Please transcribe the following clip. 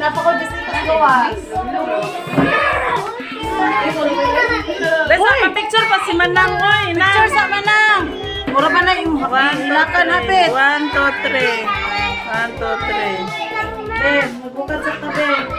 napako bisita ng gawas. Besa, pa-picture pa si Manang, oy. Picture sa Manang. Mura pa na yung hilakan hapit. 1, 2, 3. 1, 2, 3. Ben, magbukat sa tabi.